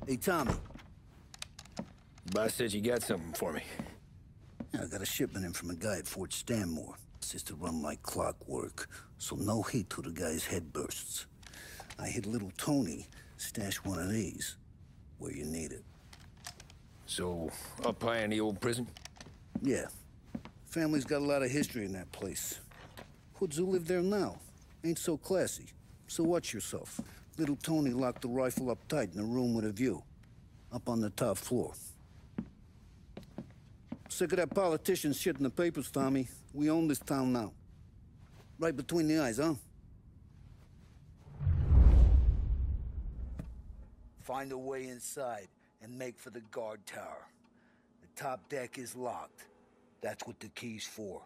Hey, Tommy. Boss said you got something for me. Yeah, I got a shipment in from a guy at Fort Stanmore. Says to run like clockwork, so no heat till the guy's head bursts. I hit little Tony, stash one of these where you need it. So, up high in the old prison? Yeah. Family's got a lot of history in that place. Hoods who live there now. Ain't so classy. So watch yourself. Little Tony locked the rifle up tight in a room with a view. Up on the top floor. Sick of that politician shit in the papers, Tommy. We own this town now. Right between the eyes, huh? Find a way inside and make for the guard tower. The top deck is locked. That's what the key's for.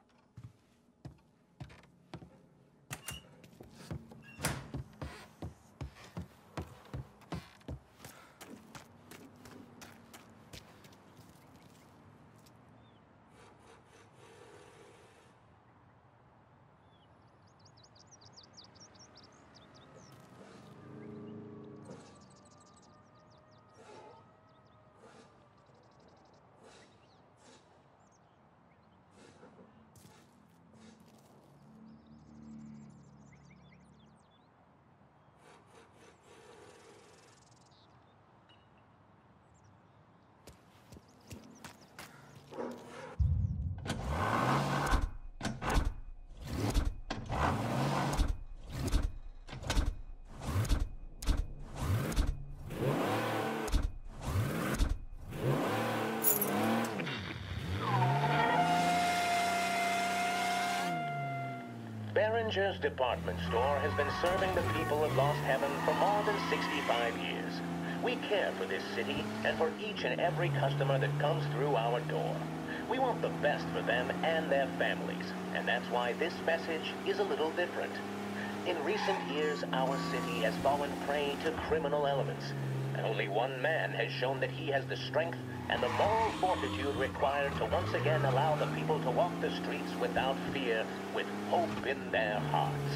Behringer's department store has been serving the people of Lost Heaven for more than 65 years. We care for this city and for each and every customer that comes through our door. We want the best for them and their families, and that's why this message is a little different. In recent years, our city has fallen prey to criminal elements, and only one man has shown that he has the strength and the moral fortitude required to once again allow the people to walk the streets without fear, with hope in their hearts.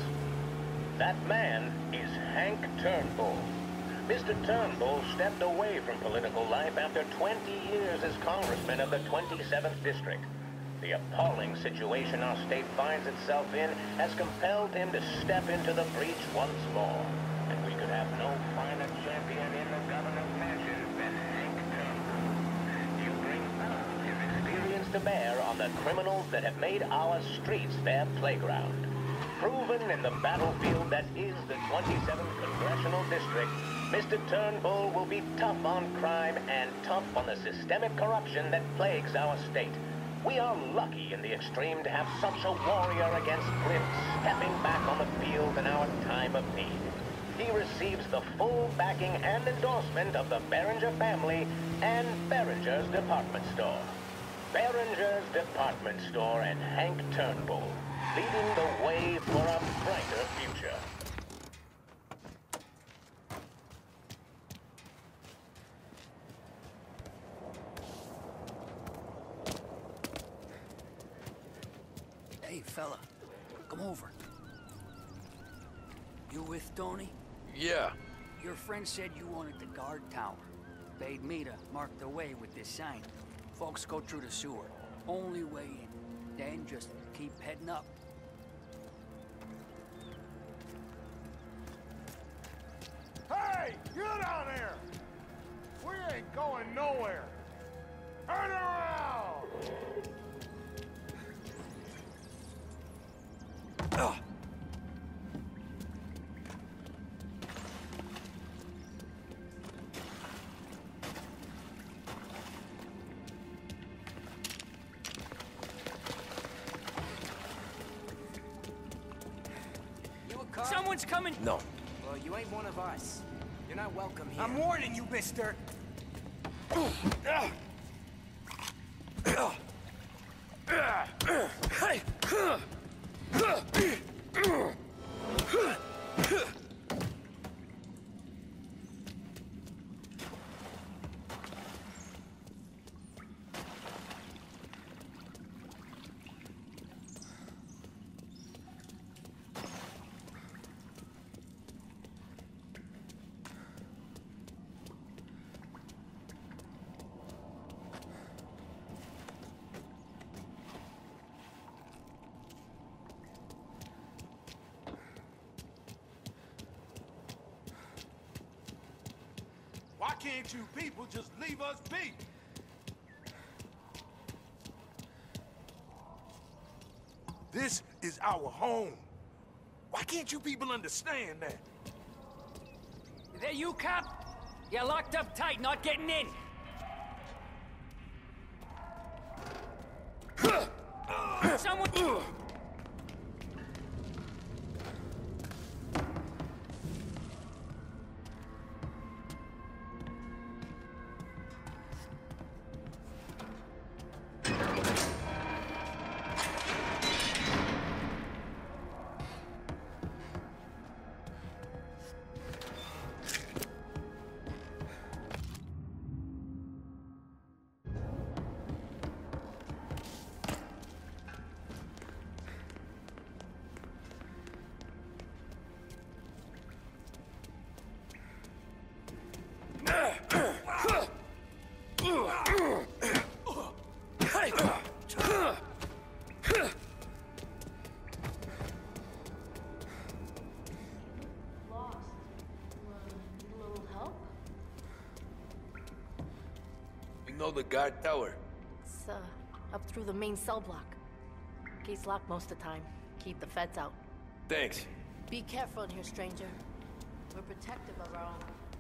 That man is Hank Turnbull. Mr. Turnbull stepped away from political life after 20 years as congressman of the 27th District. The appalling situation our state finds itself in has compelled him to step into the breach once more. And we could have no finer champion in the governor's mansion than Hank Turnbull. You bring some of his experience to bear on the criminals that have made our streets their playground. Proven in the battlefield that is the 27th Congressional District, Mr. Turnbull will be tough on crime and tough on the systemic corruption that plagues our state. We are lucky in the extreme to have such a warrior against crime stepping back on the field in our time of need. He receives the full backing and endorsement of the Behringer family and Behringer's department store. Behringer's department store and Hank Turnbull, leading the way for a brighter future. Hey, fella, come over. You with Tony? Yeah. Your friend said you wanted the guard tower. Paid me to mark the way with this sign. Folks go through the sewer. Only way in. Then just keep heading up. Hey! You down there! We ain't going nowhere! Turn around! Ugh. You a cop? Someone's coming! No. Well, you ain't one of us. You're not welcome here. I'm warning you, mister! can't you people just leave us be? This is our home. Why can't you people understand that? There you, cop? You're locked up tight, not getting in. Someone... You know the guard tower? It's, up through the main cell block. Gate's locked most of the time. Keep the feds out. Thanks. Be careful in here, stranger. We're protective of our own.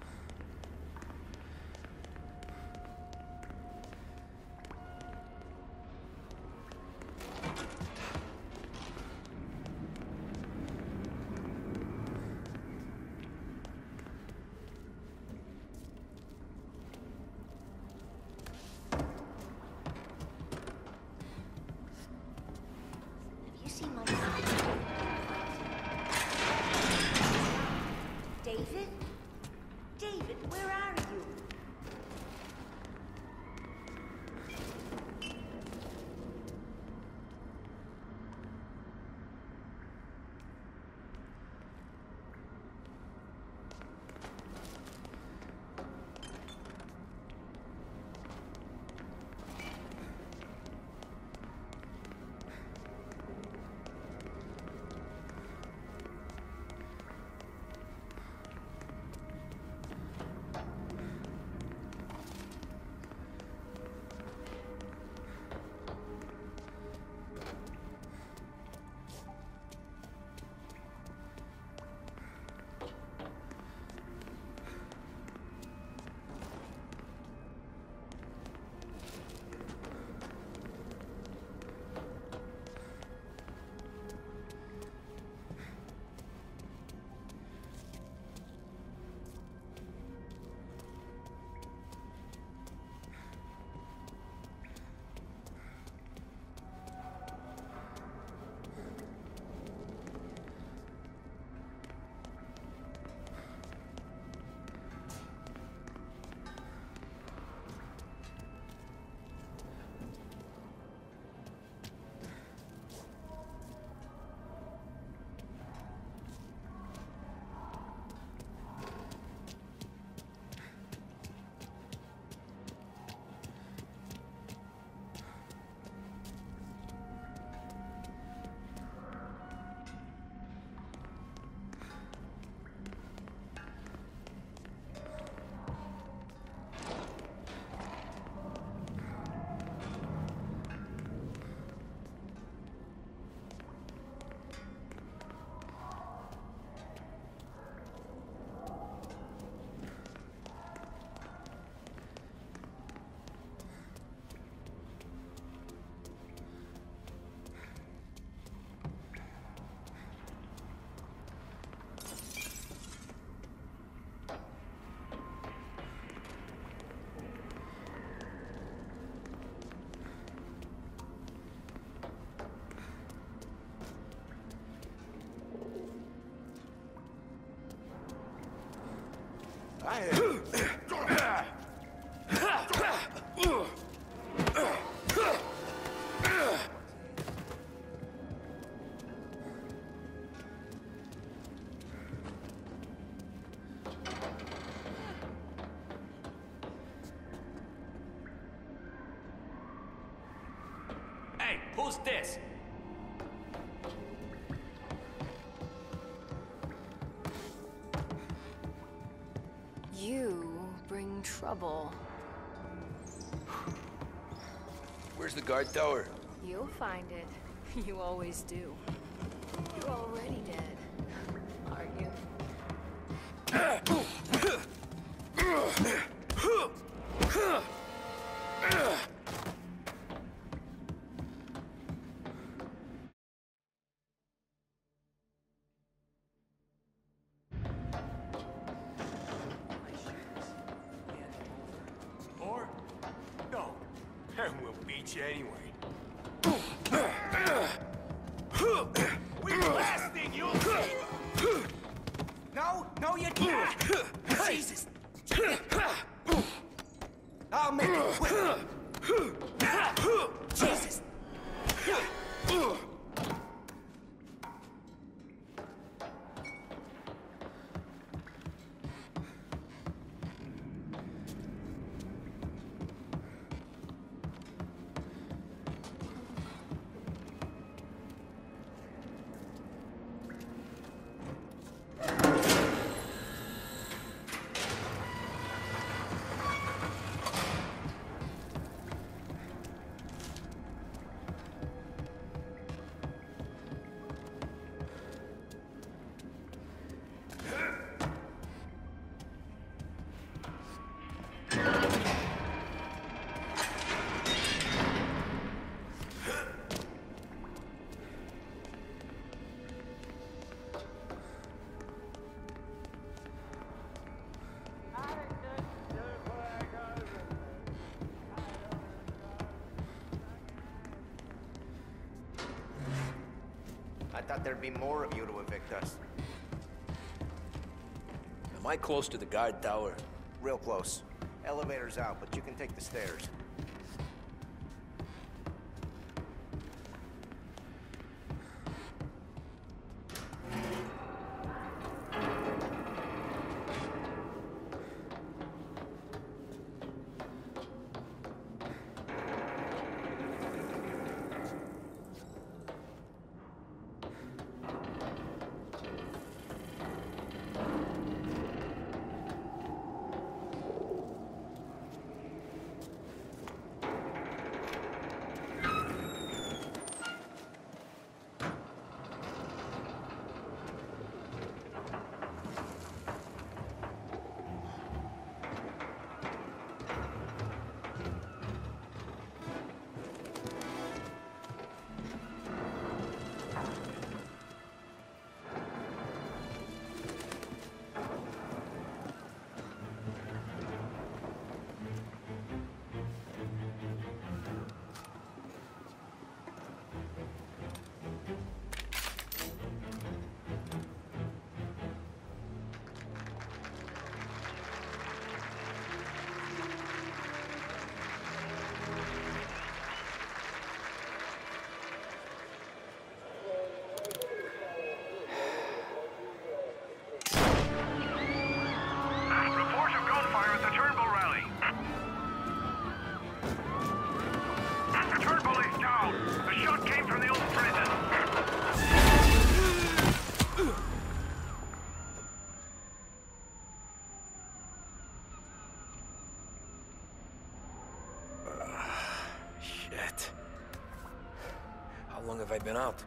You see my David? David, where are you? I had... Hey, who's this? You bring trouble. Where's the guard tower? You'll find it. You always do. You're already dead, aren't you? Or? No. And we'll beat you anyway. We last thing you'll see! No, no, you can't! Jesus! I'll make it quick! Jesus! I thought there'd be more of you to evict us. Am I close to the guard tower? Real close. Elevator's out, but you can take the stairs. How long have I been out?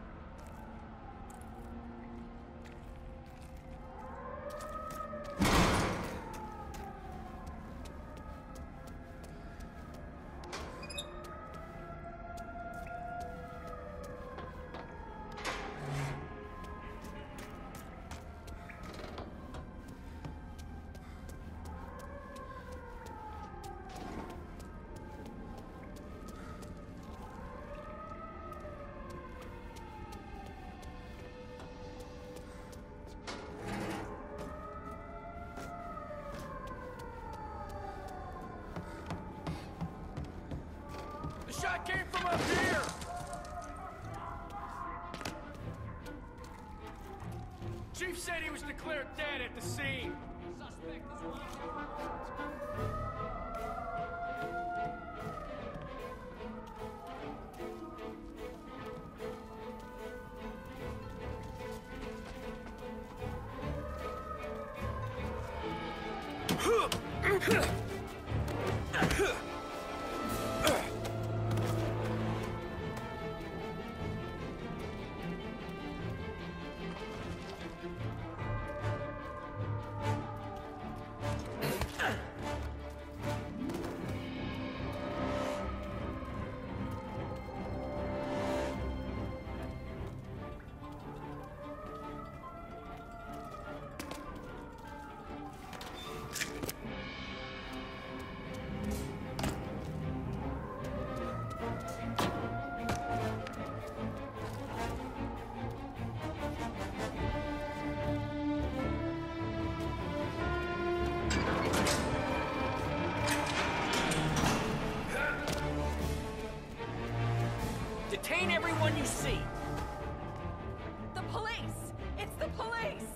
Shot came from up here! Chief said he was declared dead at the scene. Suspect is Detain everyone you see! The police! It's the police!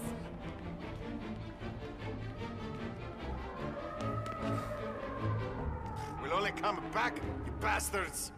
We'll only come back, you bastards!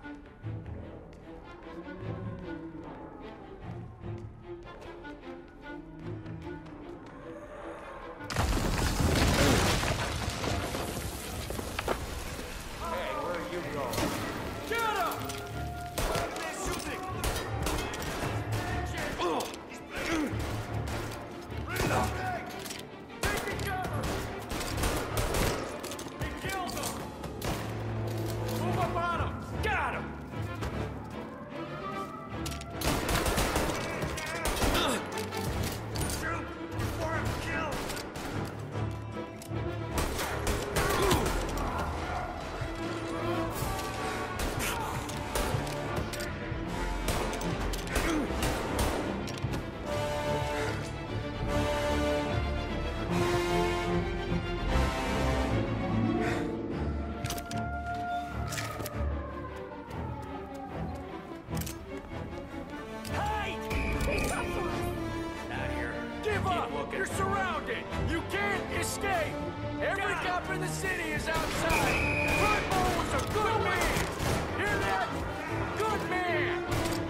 You're surrounded! You can't escape! Every cop in the city is outside! Bloodmore was a good man! Hear that? Good man!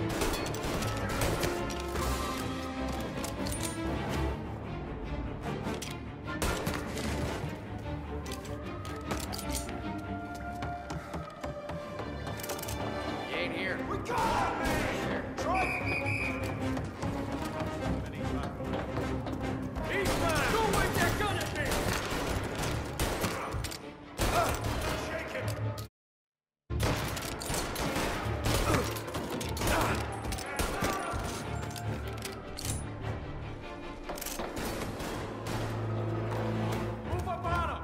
He ain't here. We got him, man! Eastman! Don't wave that gun at me! Shake him! Move up on him!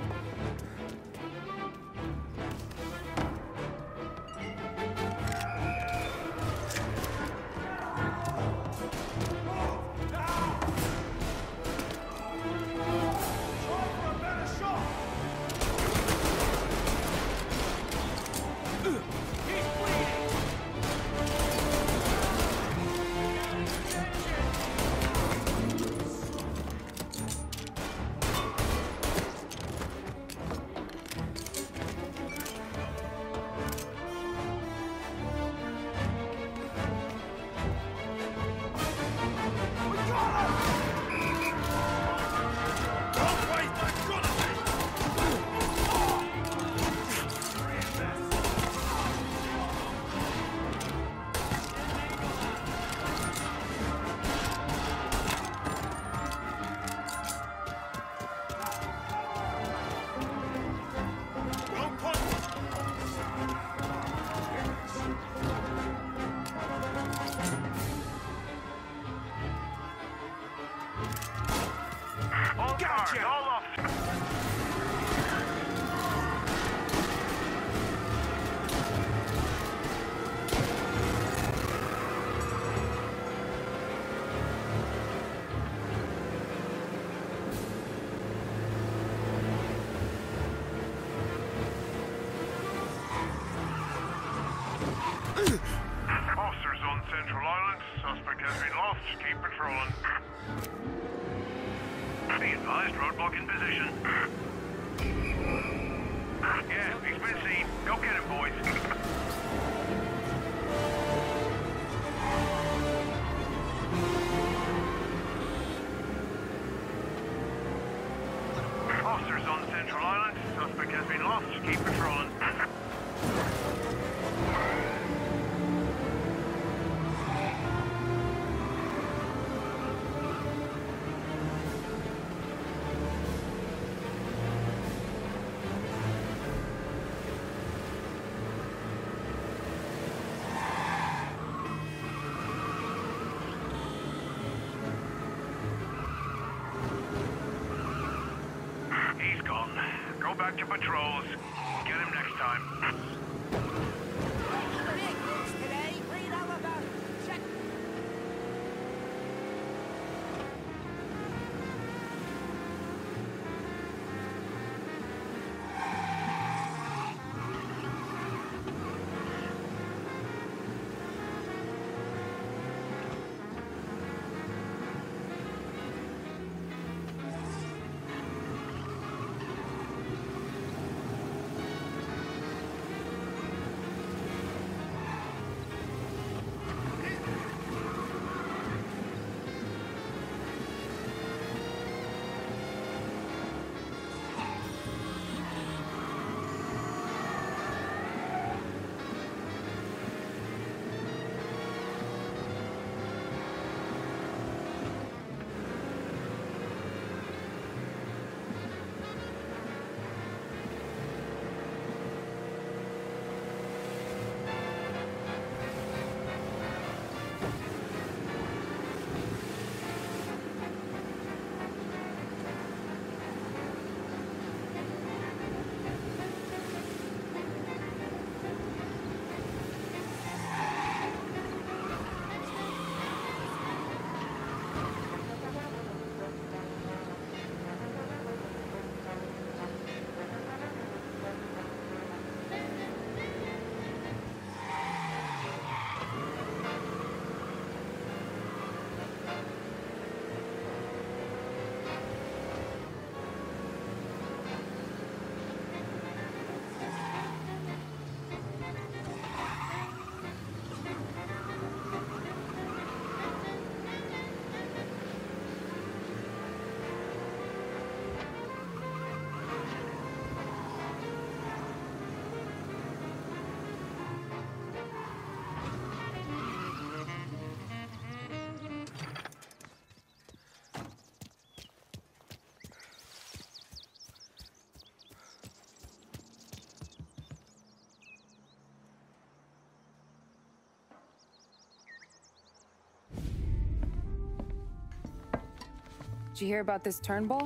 Officers on Central Island. Suspect has been lost. Keep patrolling. Be advised, roadblock in position. Yeah, he's been seen. Go get him, boys. Officers on has been lost. Keep patrolling. He's gone. Go back to patrols. Get him next time. Big news today. Read all about it. Check. Did you hear about this Turnbull?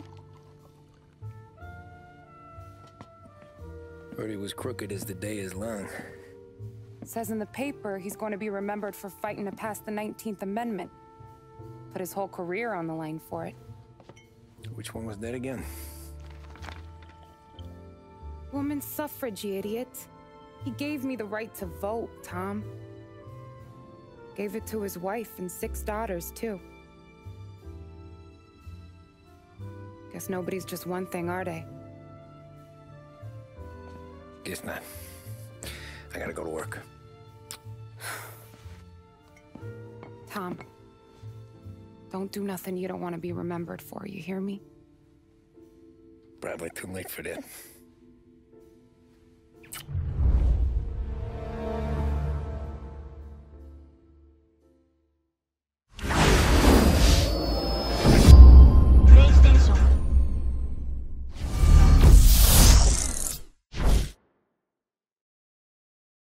Heard he was crooked as the day is long. It says in the paper he's going to be remembered for fighting to pass the 19th Amendment. Put his whole career on the line for it. Which one was that again? Women's suffrage, you idiot. He gave me the right to vote, Tom. Gave it to his wife and 6 daughters, too. Guess nobody's just one thing, are they? Guess not. I gotta go to work. Tom, don't do nothing you don't want to be remembered for, you hear me? Probably too late for that.